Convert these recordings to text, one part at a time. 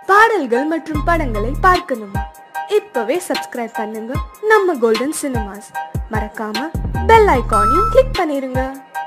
பாடல்கள் மற்றும் படங்களை பார்க்கணுமா? இப்பவே சப்ஸ்கிரைப் பண்ணுங்க நம்ம கோல்டன் சினிமாஸ். மறக்காம பெல் ஐகானையும் கிளிக் பண்ணிருங்க.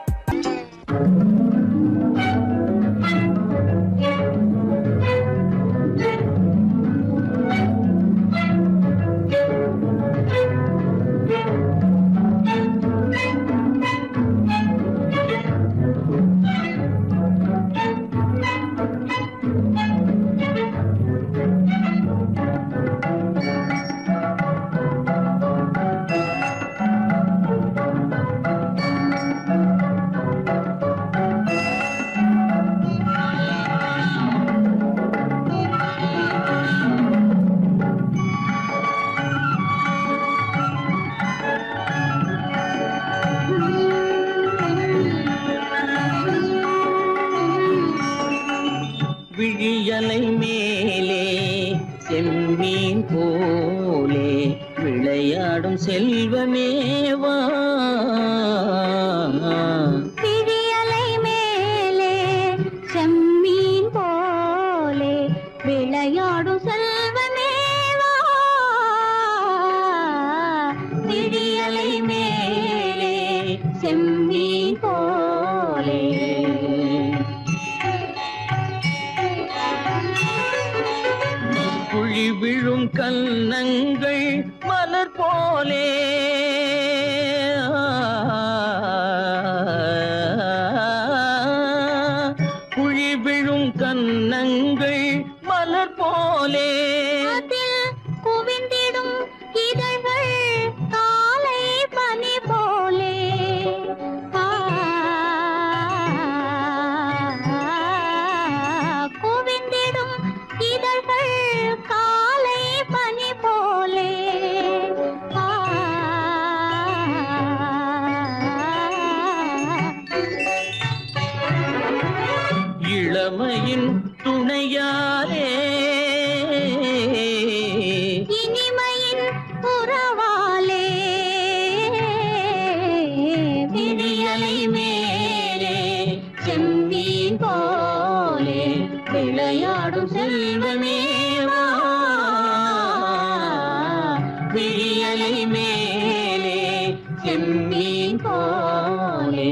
விழியலை மேலே செம்மீன் போலே விளையாடும் செல்வமேவா, விழியலை மேலே செம்மீன் போலே விளையாடும் செல்வமேவா, விழியலை மேலே செம்மீன் போலே குழி விழும் கன்னங்கள் மலர் போலே, குழி விழும் கன்னங்கள் மலர் போலே குவிந்திடும் இதழ்கள் காலை பனி போலே, குவிந்திடும் இதழ்கள் காலை பனி போலே, இளமையின் துணையாலே இனிமையின் உறவாலே விழியலை மேலே செம்மீன் போலே விளையாடும் செல்வமேவா, விழியலை மேலே செம்மீன் போலே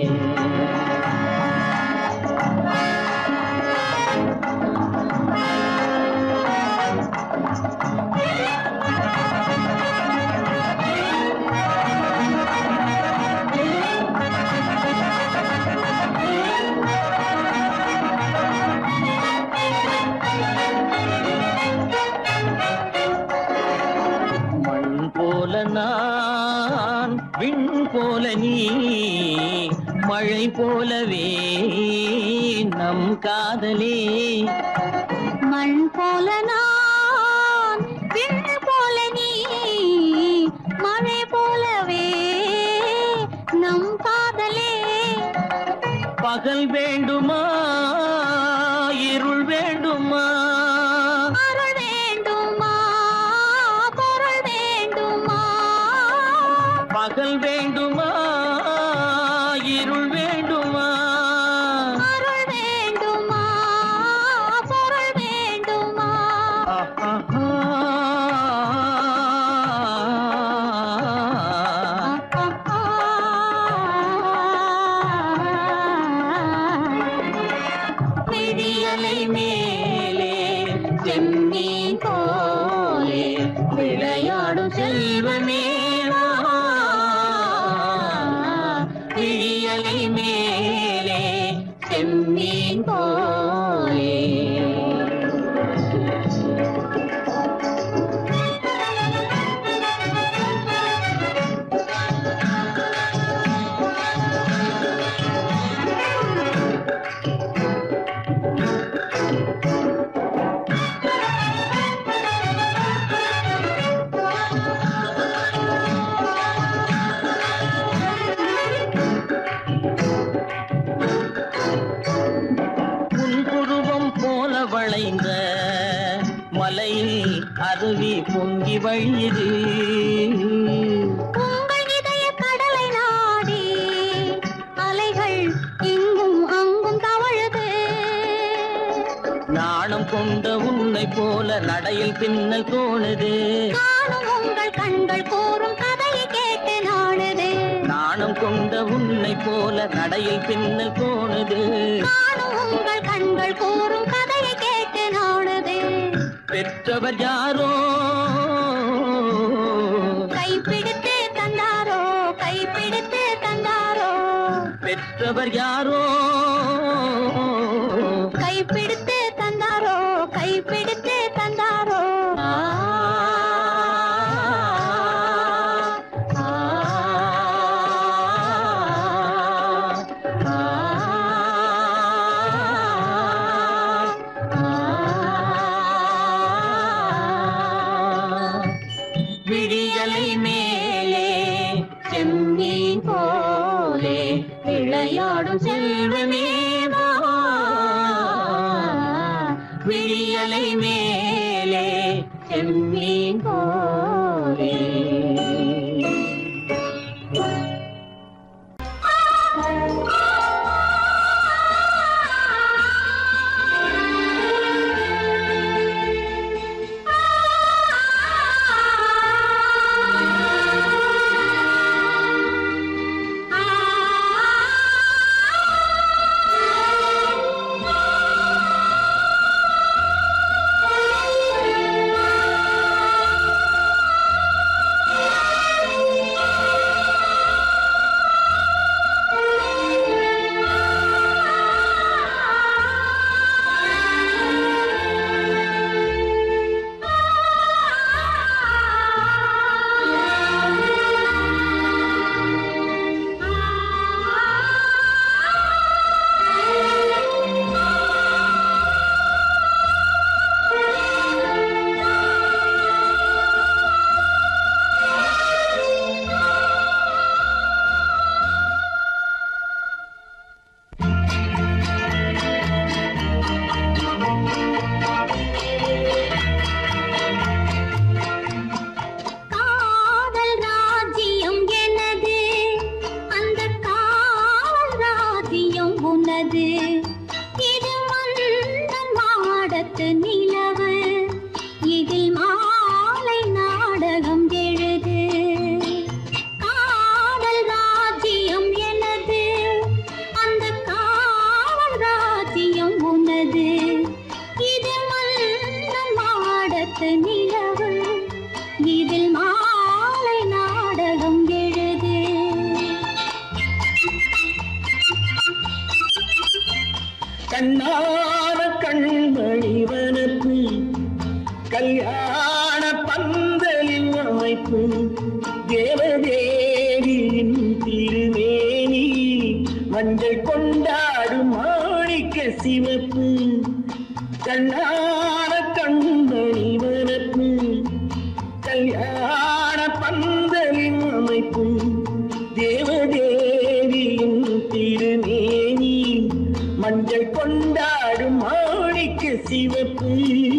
நான் விண் போல நீ மழை போலவே நம் காதலே, மண் போல நான் விண் போல நீ மழை போலவே நம் காதலே, பகல் வேண்டுமா இருள் வேண்டுமா, அருள் வேண்டுமா பொருள் வேண்டுமா, பகல் வேண்டுமா இருள் வேண்டுமா, அருள் வேண்டுமா பொருள் வேண்டுமா, விழியலை மேலே செம்மீன் போலே விளையாடும் செல்வமேவா, விழியலை மேலே செம்மீன் போலே வளைந்த மலையில் அருவி பொங்கி வழியுது, உங்கள் இதய கடலை நாடி அலைகள் இங்கும் அங்கும் தவழுது, நாணம் கொண்ட உன்னை போல நடையில் பின்னல் தோணுது. நானும் உங்கள் கண்கள் கூறும் கதையை கேட்டு நாடுது. நாணம் கொண்ட உன்னை போல நடையில் பின்னல் தோணுது. நானும் உங்கள் கண்கள் கூறும் கதையை கேட்டு நாடுது. பெற்றவர் யாரோ கைப்பிடித்து தந்தாரோ, கைப்பிடித்து தந்தாரோ. பெற்றவர் யாரோ கைப்பிடித்து தந்தாரோ, கைப்பிடித்து தந்தாரோ. விழியலை மேலே செம்மீன் போலே விளையாடும் செல்வமேவா. விழியலை மேலே செம்மீன் போலே. கண்ணான கண்மணிவனப்பு கல்யாண பந்தலின் அமைப்பு தேவதேவியின் திருமேனி மஞ்சள் கொண்டாடும் மாணிக்க சிவப்பு. கண்ணான கண்மணிவனப்பு கல்யாண பந்தலின் அமைப்பு தேவதேவியின் திருமேனி மஞ்சள் கொண்டாடும் மாணிக்க சிவப்பு.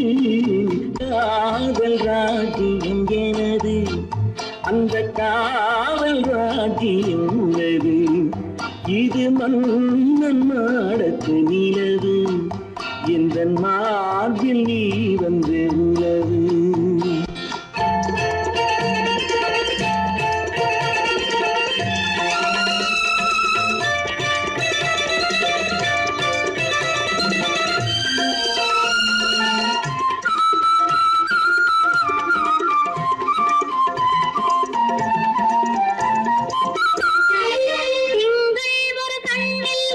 காதல் ராஜ்யம் எனது, அந்த காவல் ராஜ்யம் உள்ளது. இது மன்னன் நாடத்து நிலவு, எந்த மார்பில் நீ வந்து உள்ளது. திங்கள் ஒரு கண்ணில்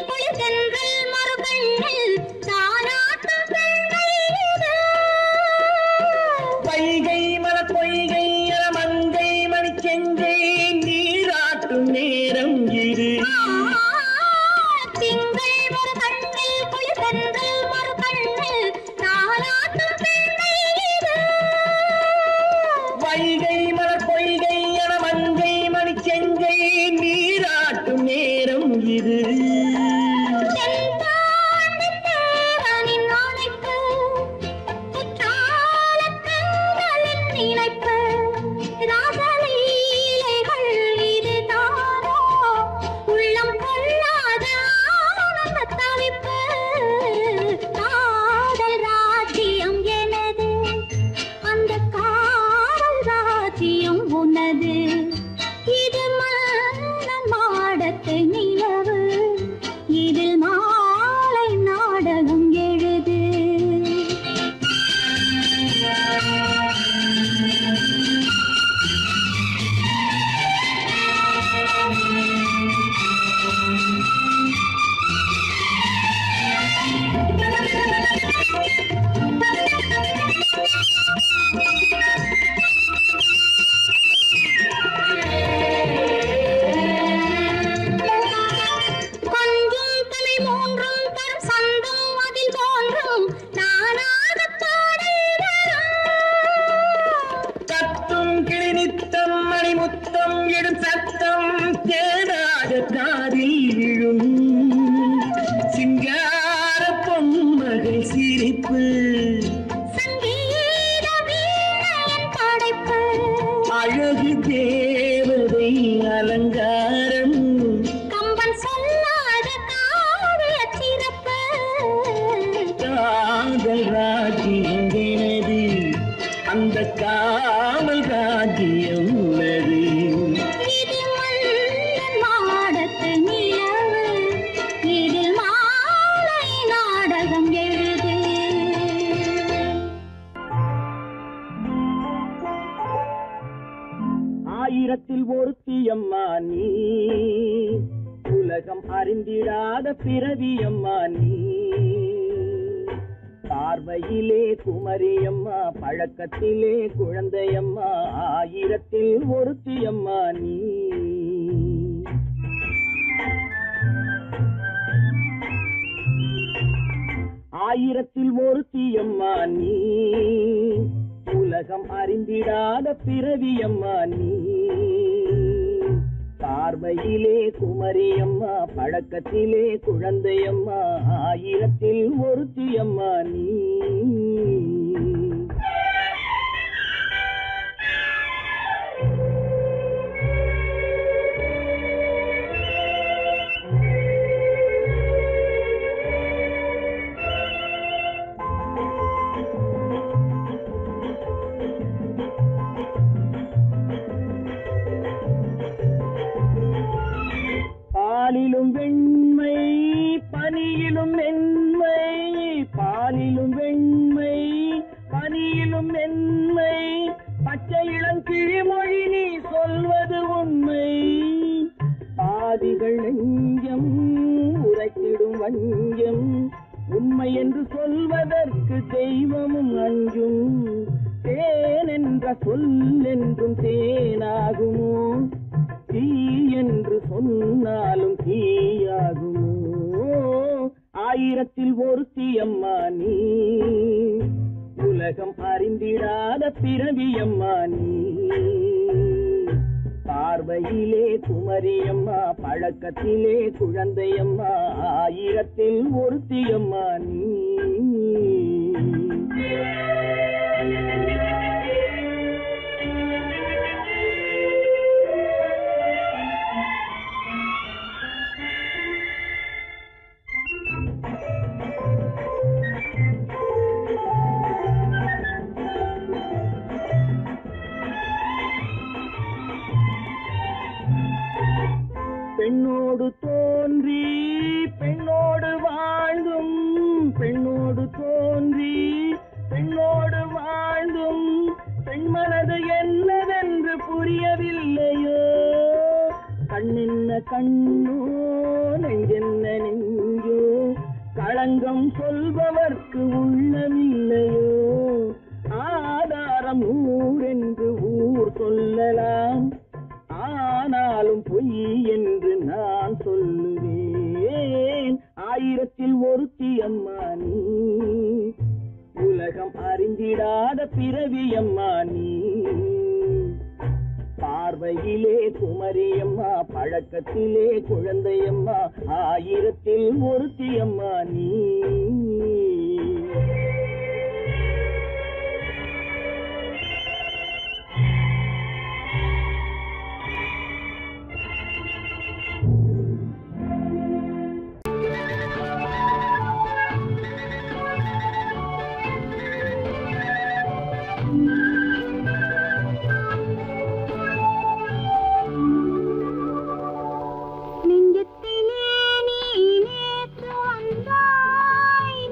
கூச்சலிடும் சத்தம் தேடாத காதில் விழும் சிங்கார பொன்மகள் சிரிப்பு சங்கீத வீணையின் படைப்பு அழகு தேவதை அலங்காரம் கம்பன் சொல்லாத காவிய சிறப்பு காதல் ராஜ்யம் எனது அந்த காவல் ராஜ்யம் உள்ளது இது மன்னன் மாடத்து நிலவு இதில் மாலை நாடகம் எழுது ஆயிரத்தில் ஒருத்தியம்மா நீ உலகம் அறிந்திடாத பிறவியம்மா நீ பார்வையிலே குமரியம்மா பழக்கத்திலே குழந்தையம்மா ஆயிரத்தில் ஒருத்தியம்மா நீ ஆயிரத்தில் ஒருத்தியம்மா நீ உலகம் அறிந்திடாத பிறவியம்மா நீ பார்வையிலே குமரியம்மா பழக்கத்திலே குழந்தையம்மா ஆயிரத்தில் ஒருத்தியம்மா நீ பாலிலும் வெண்மை பனியிலும் மென்மை பாலிலும் வெண்மை பனியிலும் மென்மை பச்சை இளங்கிழிமொழி நீ சொல்வது உண்மை பாதிகள் நெஞ்சம் உரைத்திடும் வஞ்சம் உண்மை என்று சொல்வதற்கு தெய்வமும் அஞ்சும் தேன் என்ற சொல் என்றும் தேனாகுமோ தீ என்று சொன்னாலும் தீயாகுமோ ஆயிரத்தில் ஒருத்தியம்மா நீ உலகம் அறிந்திடாத பிறவியம்மா நீ பார்வையிலே குமரியம்மா பழக்கத்திலே குழந்தையம்மா ஆயிரத்தில் ஒருத்தியம்மா நீ பெண்ணோடு தோன்றி பெண்ணோடு வாழ்ந்தும் பெண்ணோடு தோன்றி பெண்ணோடு வாழ்ந்தும் பெண்மனது என்னவென்று புரியவில்லையோ கண்ணென்ன கண்ணோ நெஞ்சென்ன நெஞ்சோ களங்கம் சொல்பவர்க்கு உள்ளமில்லையோ ஆதாரம் ஊரென்று ஊர் சொல்லலாம் ஆனாலும் பொய் என்று நான் சொல்லுவேன் ஆயிரத்தில் ஒருத்தியம்மா நீ உலகம் அறிந்திடாத பிறவியம்மா நீ பார்வையிலே குமரியம்மா பழக்கத்திலே குழந்தையம்மா ஆயிரத்தில் ஒருத்தியம்மா நீ நெஞ்சத்திலே நீ நேற்று வந்தாய்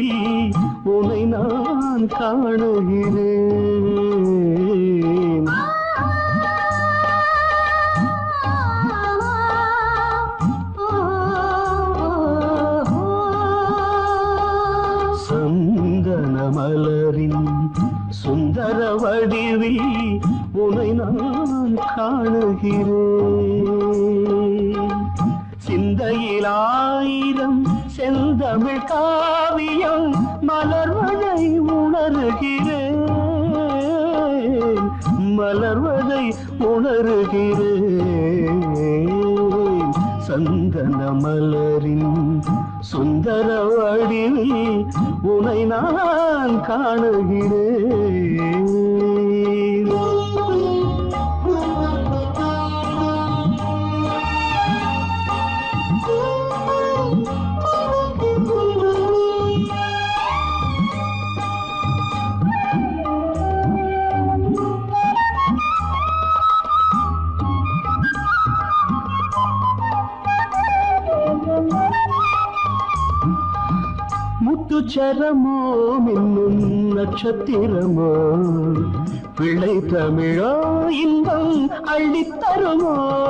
உன்னை நான் காணுகிறேன். சந்தன மலரின் சுந்தர வடிவில் உன்னை நான் காணுகிறேன். சிந்தையில் ஆயிரம் செந்தமிழ் காவியம் மலர்வதை உணர்கிறேன், மலர்வதை உணர்கிறேன். சந்தன மலரின் சுந்தர வடிவில் உன்னை நான் காணுகிறேன். முத்துச்சரமோ மின்னும் நட்சத்திரமோ பிள்ளை தமிழோ இன்பம் அள்ளித்தருமோ.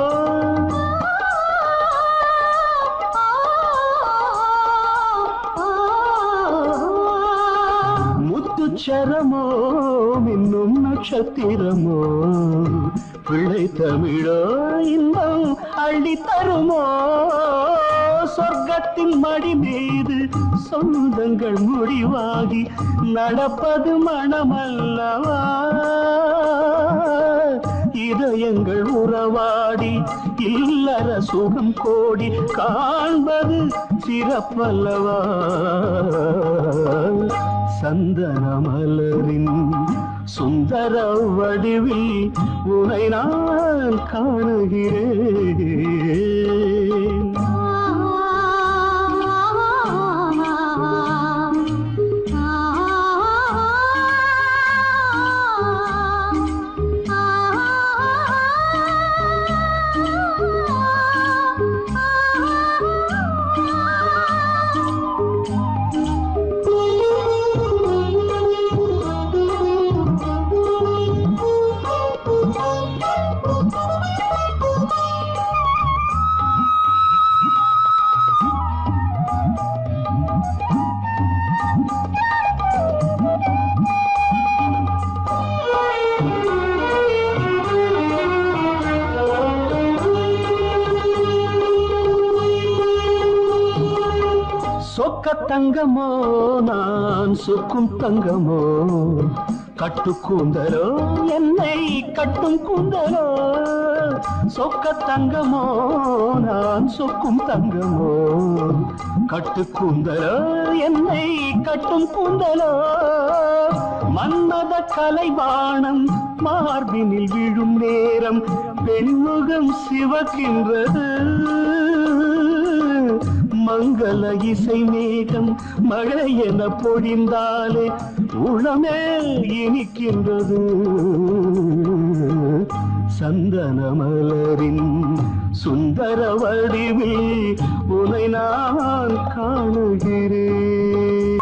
முத்துச்சரமோ மின்னும் நட்சத்திரமோ பிள்ளை தமிழோ இன்பம் அள்ளித்தருமோ. சொர்க்கத்தின் மடி மீது சொந்தங்கள் முடிவாகி நடப்பது மனமல்லவா. இதயங்கள் உறவாடி இல்லற சுகம் கோடி காண்பது சிறப்பல்லவா. சந்தன மலரின் சுந்தர வடிவில் உன்னை நான் காணுகிறேன். சொக்க தங்கமோ நான் சொக்கும் தங்கமோ கட்டு கூந்தலோ என்னை கட்டும் கூந்தலோ. சொக்க தங்கமோ நான் சொக்கும் தங்கமோ கட்டு கூந்தலோ என்னை கட்டும் கூந்தலோ. மன்மத கலைவாணம் மார்பினில் விழும் நேரம் பெண்முகம் சிவக்கின்றது. மங்கள இசை மேகம் மழை என பொழிந்தாலே உளமே இனிக்கின்றது. சந்தன மலரின் சுந்தர வடிவில் உன்னை நான் காணுகிறேன்.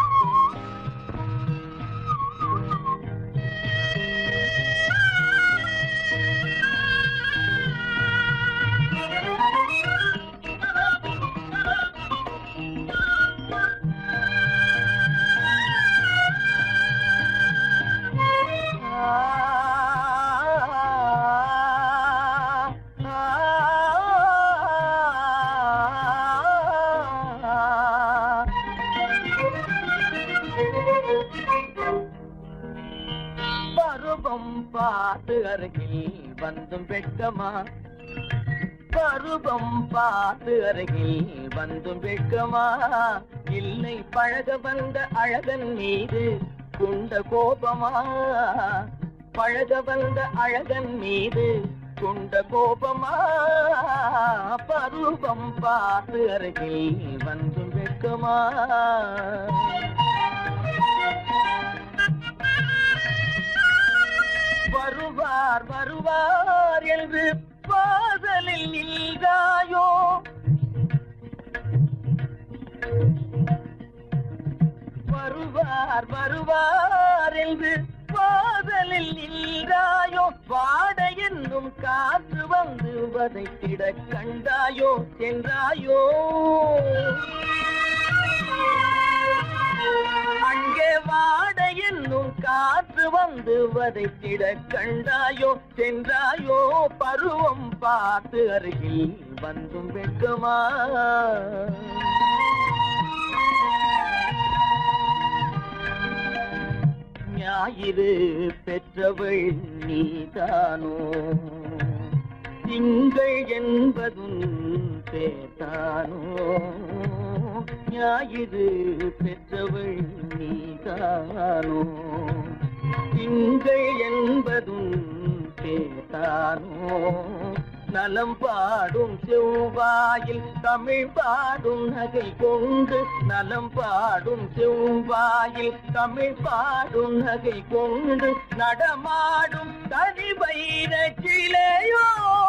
பருவம் பார்த்து அருகில் வந்தும் வெட்கமா, பருவம் பார்த்து அருகில் வந்தும் வெட்கமா. இல்லை பழக வந்த அழகன் மீது கொண்ட கோபமா, பழக வந்த அழகன் மீது கொண்ட கோபமா. பருவம் பார்த்து அருகில் வந்தும் வெட்கமா. வருவார் வருவார் என்று பாதலில் நின்றாயோ, வருவார் வருவார் என்று வாதலில் நின்றாயோ, வாட என்னும் காற்று வந்து வதைத்திட கண்டாயோ சென்றாயோ. அங்கே வாட என்னும் காற்று வந்து வதைத்திட கண்டாயோ சென்றாயோ. பருவம் பார்த்து அருகில் வந்தும் வெட்கமா. ஞாயிறு பெற்றவள் நீதானோ, திங்கள் என்பதும் பேத்தானோ. ஞாயிறு பெற்றவள் நீதானோ, திங்கள் என்பதும் பேத்தானோ. நலம் பாடும் செவ்வாயில் தமிழ் பாடும் நகை கொண்டு, நலம் பாடும் செவ்வாயில் தமிழ் பாடும் நகை கொண்டு நடமாடும் தனி வைர சிலையோ.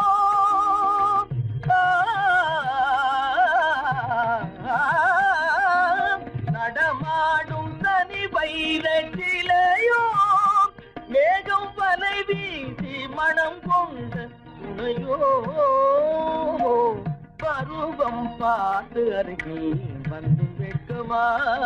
நடமாடும் தனி வைர சிலையோ. மேகம் வலை வீசி மனம் கொண்ட துணையோ. பருவம் பார்த்து அருகில் வந்து வெட்கமா.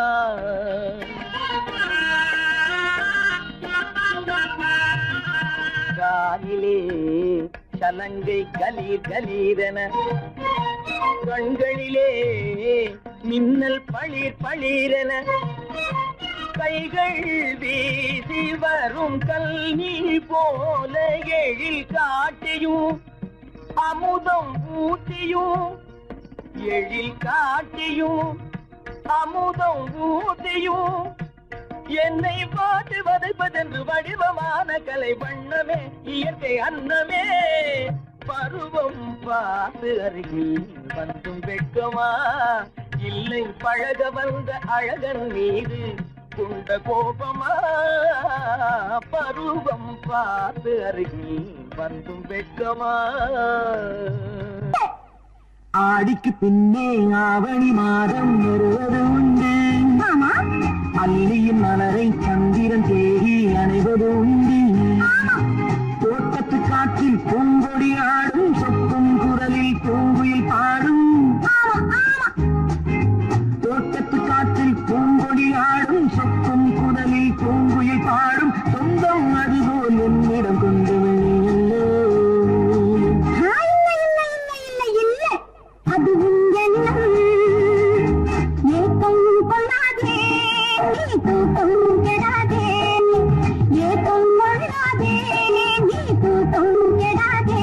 காலிலே சலங்கை கலீர் கலீரென, கண்களிலே மின்னல் பளிர் பளிரென, கைகள் வீசி வரும் கல்வி போல எழில் காட்டியும் அமுதம் ஊட்டியும், எழில் காட்டியும் அமுதம் ஊட்டியும். என்னை பாட்டு வதைப்பதென்று வடிவமான கலை வண்ணமே, இயற்கை அன்னமே. பருவம் பார்த்து அருகில் வந்தும் வெட்கமா. இல்லை பழக வந்த அழகன் மீது கொண்ட கோபமா. பருவம் பார்த்து அருகில் வந்தும் வெட்கமா. ஆடிக்கு பின்னே ஆவணி மாதம் வருவது உண்டு. அல்லியின் மலரை சந்திரன் தேடி அணைவது உண்டு. தோட்டத்து காற்றில் பூங்கொடி ஆடும், சொக்கும் குரலில் பூங்குயில் பாடும். தோட்டத்து காற்றில் பூங்கொடி ஆடும், சொக்கும் குரலில் பூங்குயில் பாடும். சொந்தம் அதுபோல் என்னிடம் கொண்டு வெளியல்லோ. அதுவும் எண்ணம் ஏக்கம் கொள்ளாதே, நீ தூக்கம் கெடாதே. ஏக்கம் கொள்ளாதே, நீ தூக்கம் கெடாதே.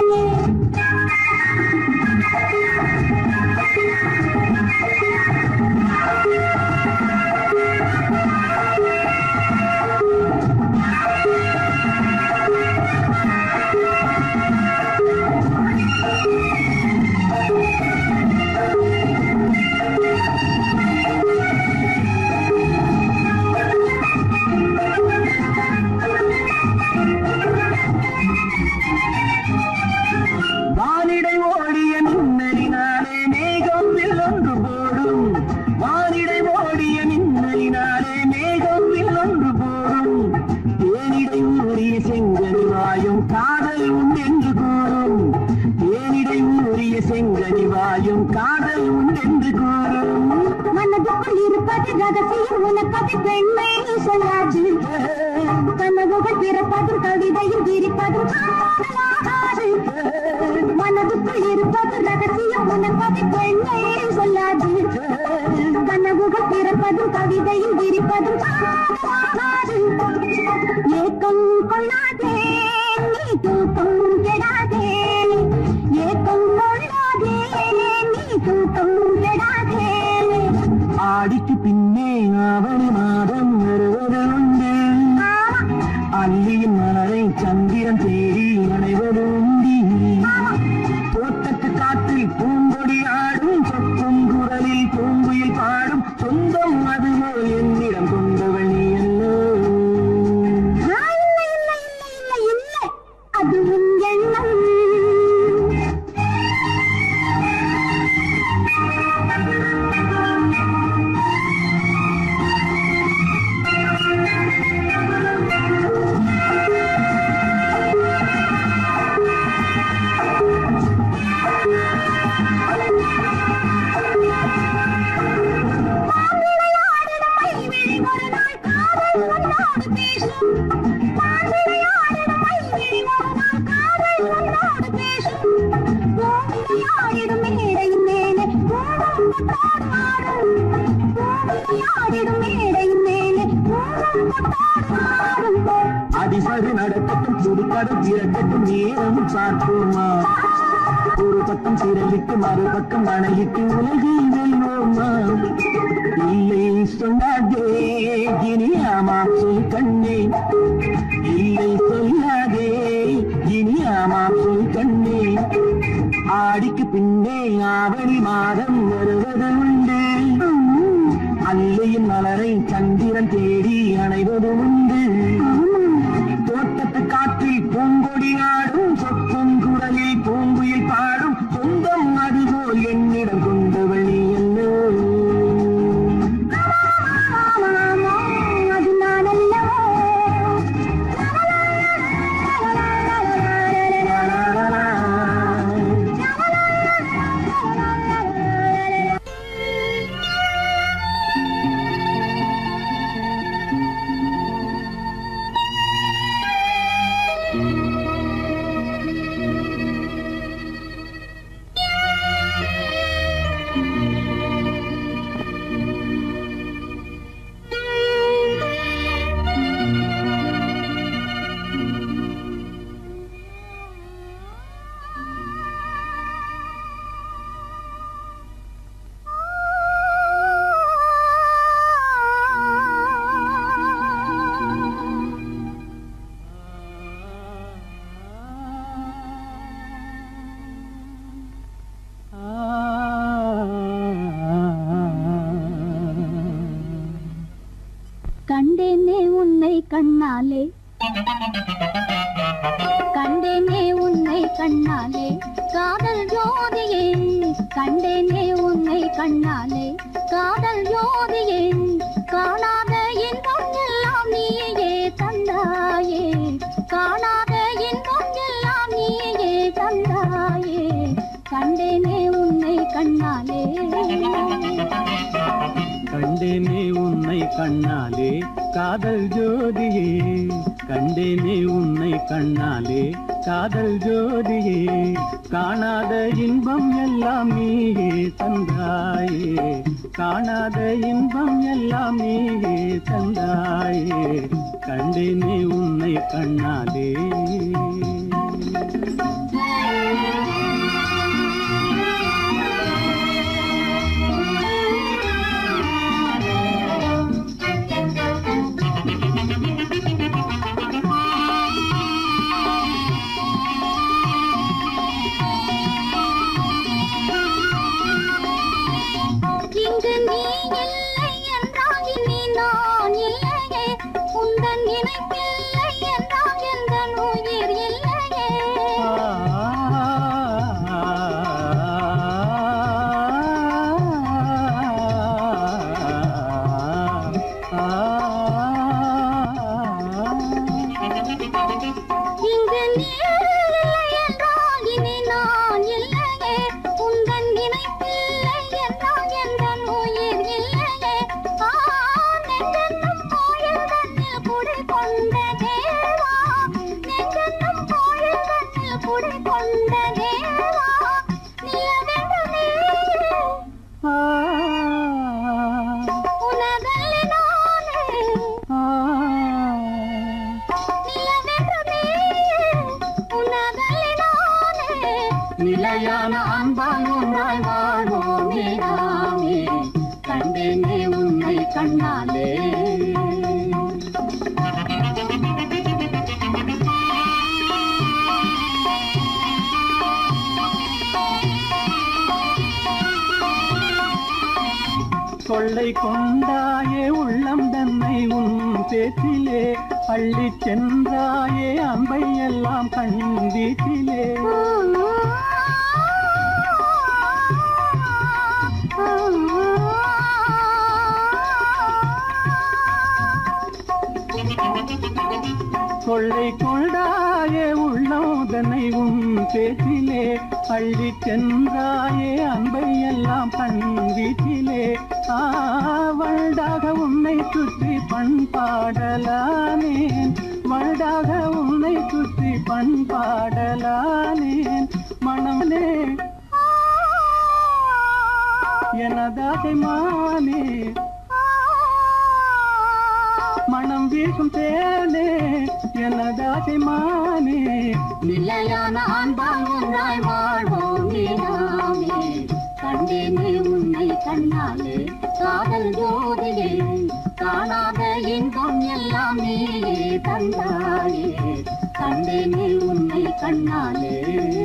வானிடை ஓடிய மின்னலினாலே மேகம் வில்லொன்று போடும். வானிடை ஓடிய மின்னலினாலே மேகம் வில்லொன்று போடும். தேனிடை ஊறிய செங்கனி வாயும் காதல் உண்டென்று கூறும். தேனிடை ஊறிய செங்கனி வாயும் காதல் உண்டென்று கூறும். மனதுக்குள் இருப்பது ரகசியம், உனக்கது பெண்மை சொல்லாது. கனவுகள் பிறப்பதும் கவிதையும் விரிப்பதும் காணலாகாது. மனதுக்குள் இருப்பது ரகசியம், உனக்கது பெண்மை சொல்லாது. கனவுகள் பிறப்பதும் கவிதையும் விரிப்பதும் காணலாகாது. ஏக்கம் கொள்ளாதே, நீ தூக்கம் கெடாதே. ஏக்கம் கொள்ளாதே, நீ தூக்கம் கெடாதே. ஆடிக்கு பின்னே ஆவணி மாதம் வருவது உண்டு. அல்லியின் மலரை சந்திரன் தேடி அணைவது உண்டி. தோட்டத்து காற்றில் பூங்கொடி ஆடும், சொக்கும் குரலில் பூங்குயில் பாடும். சொந்தம் அதுபோல் என்னிடம் கொண்டவள் நீ அல்லோ. அதுவும் எண்ணம். உன்னோடு பேசும் நான் விளையாடிடும் மைவிழி ஒரு நாள் காதல் உன்னோடு பேசும் விளையாடிடும் மேடையின் மேலே கோலம் கொட்டாடு ஆடும் விளையாடிடும் மேடையின் மேலே கோலம் கொட்டாடு ஆடும் அதிசரு நடக்கட்டும் சுடுகாடு திறக்கட்டும் நேரம் பார்ப்போமா ஒரு பக்கம் திரையிட்டு மறுபக்கம் அணையிட்டு உலகை வெல்வோமா இல்லை சொல்லாதே இனி ஆமாம் சொல் கண்ணே இல்லை சொல்லாதே இனி ஆமாம் சொல் கண்ணே ஆடிக்கு பின்னே ஆவணி மாதம் வருவது உண்டு அல்லையின் மலரை சந்திரன் தேடி அணைவது உண்டு தோட்டத்து காற்றில் பூங்கொடி ஆடும் சொக்கும் குரலில் பூங்குயில் பாடும் சொந்தம் அதுபோல் என்னிடம் கொண்டவள் நீ என்ன அது நான் அல்லவோ கண்டேனே உன்னை கண்ணாலே கண்டேனே உன்னை கண்ணாலே காதல் ஜோதியே கண்டேனே உன்னை கண்ணாலே காதல் ஜோதியே காணாத இன்பம் எல்லாம் நீயே தந்தாயே காணாத இன்பம் எல்லாம் நீயே தந்தாயே கண்டேனே உன்னை கண்ணாலே கண்டேனே உன்னை கண்ணாலே காதல் ஜோதியே கண்டேனே உன்னை கண்ணாலே காதல் ஜோதியே காணாத இன்பம் எல்லாம் நீயே தந்தாயே காணாத இன்பம் எல்லாம் நீயே தந்தாயே கண்டேனே உன்னை கண்ணாலே நிலையான அன்பால் ஒன்றாய் வாழ்வோமே நாமே கண்டேனே உன்னை கண்ணாலே கொள்ளை கொண்டாயே உள்ளம் தன்னை உன் பேச்சிலே அள்ளி சென்றாயே அம்பை எல்லாம் கண் வீட்டிலே கொள்ளை கொண்டாயே உள்ளம் தன்னை உன் பேச்சிலே அள்ளி சென்றாயே அம்பை எல்லாம் கண் வீட்டிலே வருடாக உன்னை சுற்றி பண்பாடலானேன், வருடாக உன்னை சுற்றி பண்பாடலானேன். மனமே எனதாசை மானே, மனம் வீசும் தேனே எனதாசை மானே. நிலையான அன்பால் ஒன்றாய் வாழ்வோம் நீனாமே. கண்டேனே உன்னை கண்ணாலே காதல் ஜோதியே, காணாத இன்பம் எல்லாம் நீயே தந்தாயே. கண்டேனே உன்னை கண்ணாலே.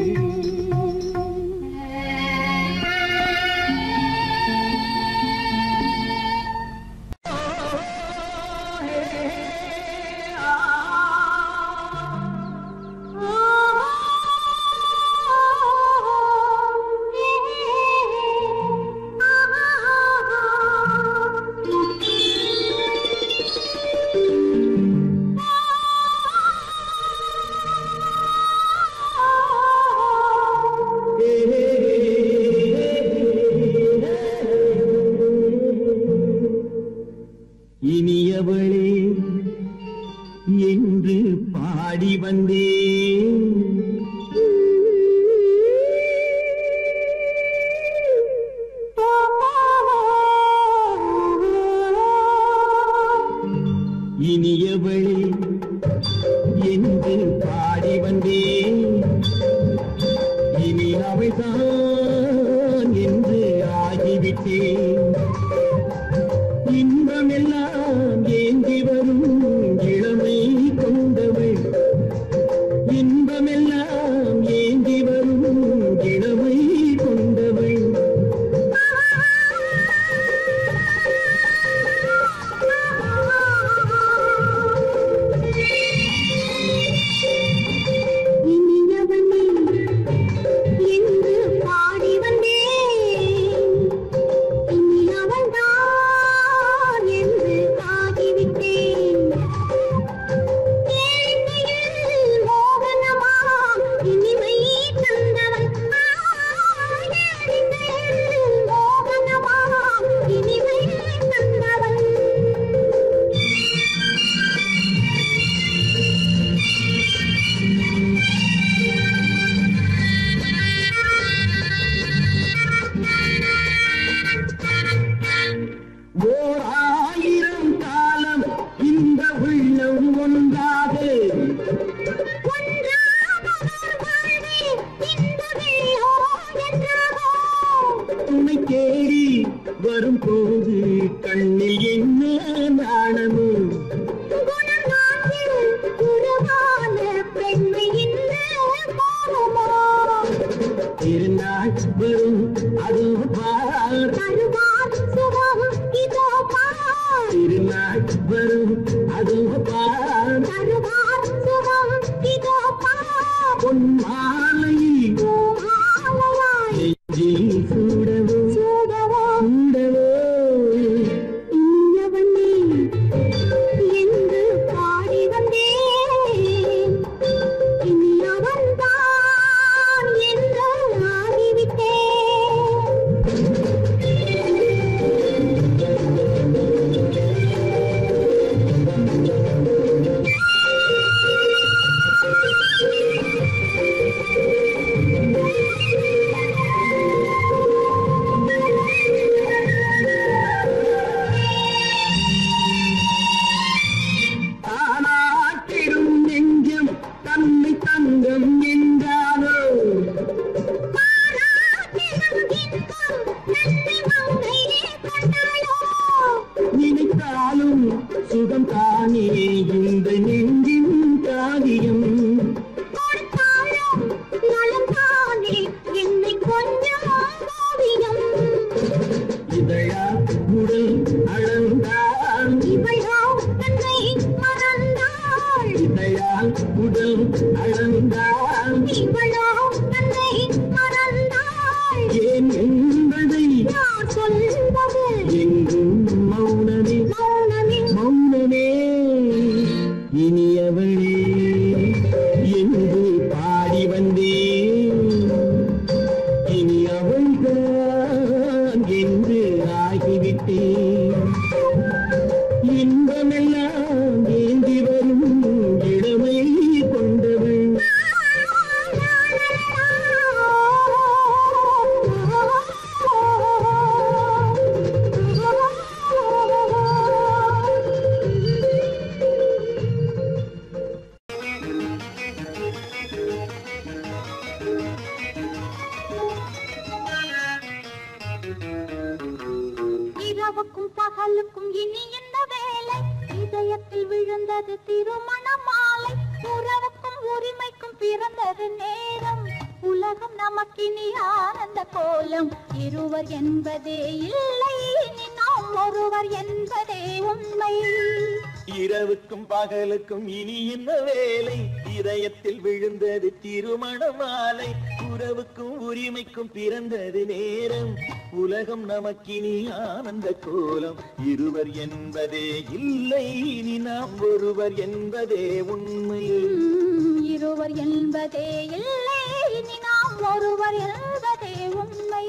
இனியவளே என்று பாடி வந்தேன், இனியவளே என்று பாடி வந்தேன். இனி அவள்தான் என்று ஆகிவிட்டேன். இன்பமெல்லாம் ஏந்தி வரும் இளமை கொண்டவள், இன்பமெல்லாம் ஏந்தி வரும் இளமை கொண்டவள். இனியவனே என்று பாடி வந்தேன், இனி அவள்தான் என்று ஆகிவிட்டேன். ஏழையில் மோகனமா இனிமை தந்தவன், ஏழையில் மோகனமா இனிமை தந்தவன். ஓர் ஆயிரம் காலம் இந்த உள்ளம் ஒன்றாக உன்னை தேடி வரும் போது கண்ணில் என்ன நாணமோ, திருநாள் வரும் அது பார், திருநாள் வரும் அது பார். பொன் மாலையில் நெஞ்சில் சூடவோ சூடவோ. என்று பாடி வந்தேன், இனி அவன்தான் என்று ஆகிவிட்டேன். தானாட்டிடும் நெஞ்சம் தன்னை தங்கம் என்றானோ, நினைத்தாலும் சுகம் தானே இந்த நெஞ்சின் காரியம். இதழா உடல் அளந்தால், இதழால் உடல் அளந்தால் ஏன் என்பதை எங்கும் மௌனமே மௌனமே. இனியவளே என்று பாடி வந்தேன், இனி அவள்தான் என்று ஆகிவிட்டேன். இன்பமெல்லாம் ஏந்தி வரும் இளமை கொண்டவள். இரவுக்கும் பகலுக்கும் இனி என்ன வேலை? இதயத்தில் விழுந்தது திருமண மாலை. உறவுக்கும் உரிமைக்கும் பிறந்தது நேரம். உலகம் நமக்கினி ஆனந்த கோலம். இருவர் என்பதே இல்லை, இனி நாம் ஒருவர் என்பதே உண்மை. இரவுக்கும் பகலுக்கும் இனி என்ன வேலை? இதயத்தில் விழுந்தது திருமண மாலை. உறவுக்கும் உரிமைக்கும் பிறந்தது நேரம். உலகம் நமக்கினி ஆனந்த கோலம். இருவர் என்பதே இல்லை, இனி நாம் ஒருவர் என்பதே உண்மை. இருவர் என்பதே இல்லை, இனி நாம் ஒருவர் என்பதே உண்மை.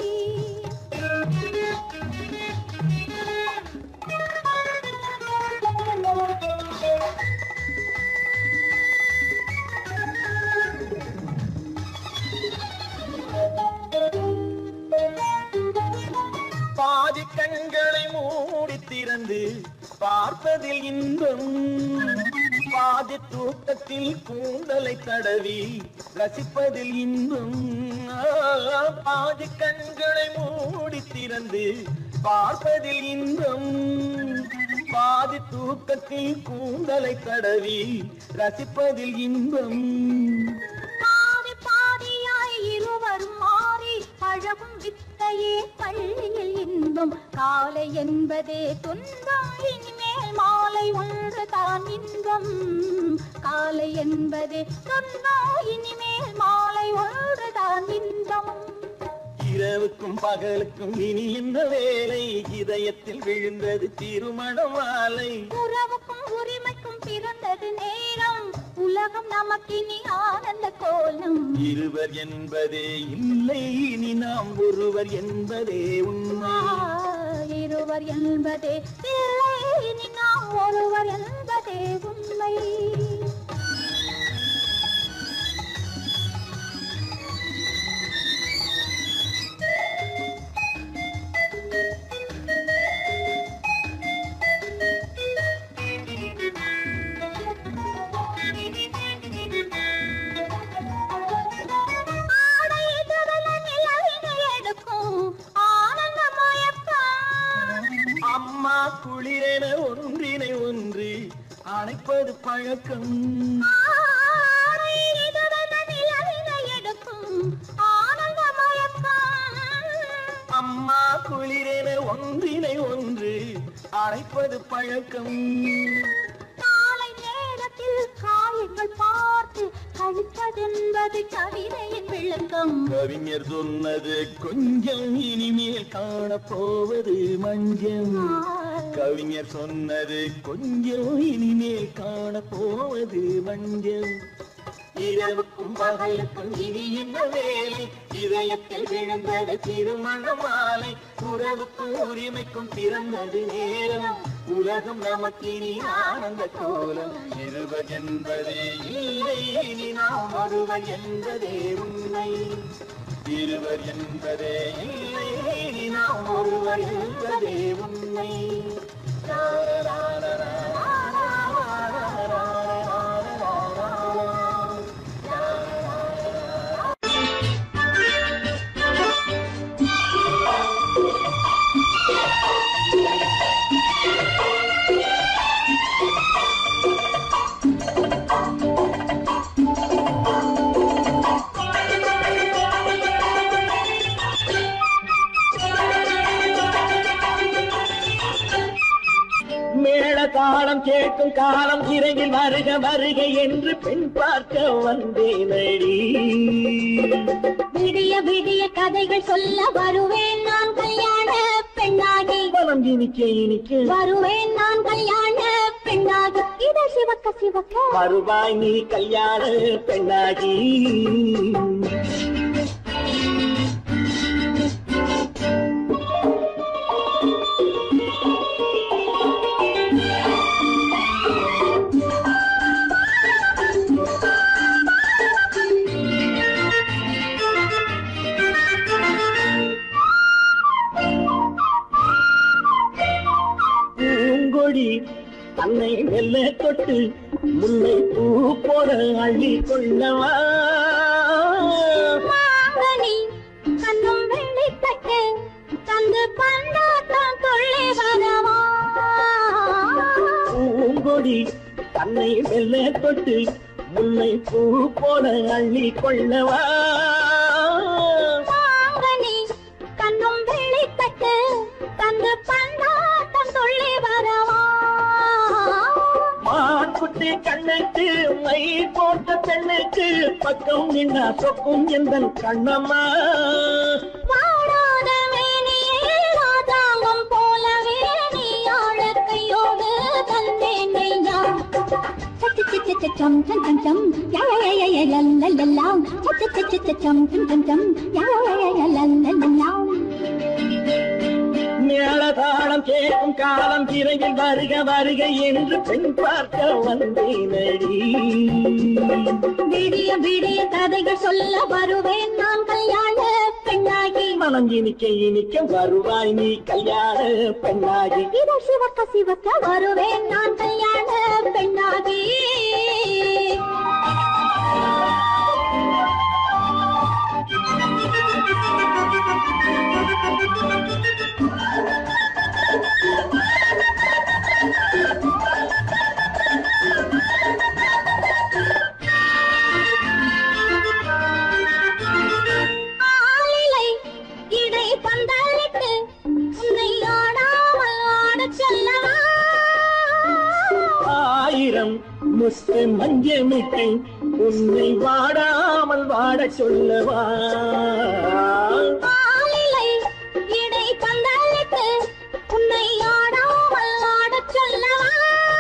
பாதி கண்களை மூடி திறந்து பார்ப்பதில் இன்பம். பாதி தூக்கத்தில் கூந்தலை தடவி ரசிப்பதில் இன்பம். பாதி கண்களை மூடி திறந்து பார்ப்பதில் இன்பம். பாதி தூக்கத்தில் கூந்தலை தடவி ரசிப்பதில் இன்பம். பாதி பாதியாய் இருவரும் மாறி பழகும் வித்தையே பள்ளியில் இன்பம். காலை என்பதே துன்பம், இனிமேல் மாலை ஒன்று தான் இன்பம். காலை என்பதே துன்பம், இனிமேல் மாலை ஒன்று தான் இன்பம். இரவுக்கும் பகலுக்கும் இனி என்ன வேலை? இதயத்தில் விழுந்தது திருமண மாலை. உறவுக்கும் உரிமைக்கும் பிறந்தது நேரம். உலகம் நமக்கினி ஆனந்த கோலம். இருவர் என்பதே இல்லை, இனி நாம் ஒருவர் என்பதே உண்மை. இருவர் என்பதே இல்லை, இனி நாம் ஒருவர் என்பதே உண்மை. அம்மா குளிரென ஒன்றினை ஒன்று அணைப்பது பழக்கம். அம்மா குளிரென ஒன்றினை ஒன்று அணைப்பது பழக்கம். காலை நேரத்தில் காயங்கள் பார்த்து கழிப்பதென்பது கவிதையின் விளக்கம். கவிஞர் சொன்னது கொஞ்சம், இனிமேல் காணப்போவது மஞ்சம். கவிஞர் சொன்னது கொஞ்சம், இனிமேல் காணப்போவது மஞ்சம். இரவுக்கும் பகலுக்கும் இனி என்ன வேலை? இதயத்தில் விழுந்தது திருமண மாலை. உறவுக்கும் உரிமைக்கும் பிறந்தது நேரம். உலகம் நமக்கினி ஆனந்த கோலம். இருவர் என்பதே இல்லை, இனி நாம் ஒருவர் என்பதே உண்மை. இருவர் என்பதே இல்லை, இனி நாம் ஒருவர் என்பதே உண்மை. தாளம் கேட்கும் காலம் இறையில் வருக வருக என்று பெண் பார்க்க வந்தேனடி. விடிய விடிய கதைகள் சொல்ல வருவேன் நான் கல்யாண பெண்ணாகி. மனம் இனிக்க இனிக்க வருவேன் நான் கல்யாண பெண்ணாகி. இதை சிவக்க சிவக்க வருவாய் நீ கல்யாண பெண்ணாகி. கண்ணை மெல்ல தொட்டு முல்லை பூ போல அள்ளி கொள்ளவா மாங்கனி கண்ணும் வெள்ளிப்பட்டு தந்து பந்தாட்டம் துள்ளி வரவா பூங்கொடி கண்ணை மெல்ல தொட்டு முல்லை பூ போல அள்ளி கொள்ளவா மாங்கனி கண்ணும் வெள்ளிப்பட்டு தந்து பந்தாட்டம் துள்ளி வரவா மான்குட்டி கண்ணுக்கு மை போட்ட பெண்ணுக்கு பக்கம் நின்னா சொக்கும் எந்தன் கண்ணம்மா வாடாத மேனியே ராதாங்கம் போலவே நீ ஆழக்கையோடு தந்தேன் நெய்யா சம் சம் சம் சம் யா யா யா யா லல்லல்லாம் சம் சம் சம் சம் யா யா யா லல்லல்லாம் மேளதாளம் கேட்கும் காலம் விரைவில் வருக வருக என்று பெண் பார்க்க வந்தேனடி விடிய விடிய கதைகள் சொல்ல வருவேன் நான் கல்யாண பெண்ணாகி மனம் இனிக்க இனிக்க வருவாய் நீ கல்யாண பெண்ணாகி இதை சிவக்க சிவக்க வருவேன் நான் கல்யாண பெண்ணாகி ஆளிலை இடை பந்தலிட்டு உன்னை ஆடாமல் ஆடச் சொல்லவா ஆயிரம் முஸ்து மஞ்சமிட்டு உன்னை வாடாமல் வாடச் சொல்லவா ஆளிலை இடை பந்தலிட்டு உன்னை ஆடாமல் ஆடச் சொல்லவா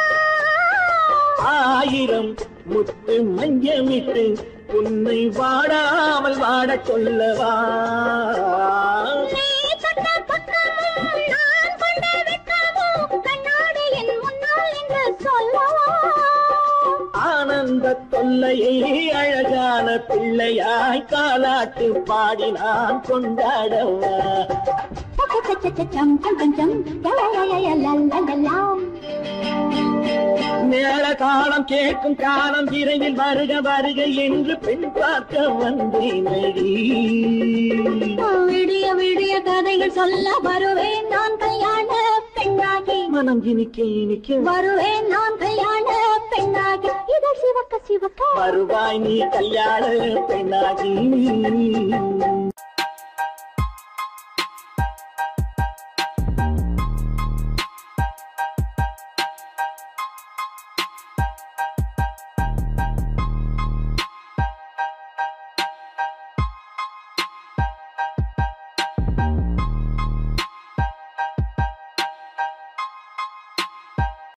ஆயிரம் முத்து மஞ்சமிட்டு உன்னை வாடாமல் வாடச் சொல்லவா நீ தொட்ட பக்கமும் நான் கொண்ட வெட்கமும் கண்ணாடி என் முன்னால் என்று சொல்லவா ஆனந்த தொல்லையை அழகான பிள்ளையாய் காலாட்டு பாடி நான் கொண்டாடவா சம் சம் சம் சம் யா யா யா யா லல்லல்லாம் மேள காலம் கேட்கும் காலம் விரைவில் வருக வருக என்று பெண் பார்க்க வந்தேனடி விடிய விடிய கதைகள் சொல்ல வருவேன் நான் கல்யாண பெண்ணாகி மனம் இனிக்க இனிக்க வருவேன் நான் கல்யாண பெண்ணாகி இதை சிவக்க சிவக்க வருவாய் நீ கல்யாண பெண்ணாகி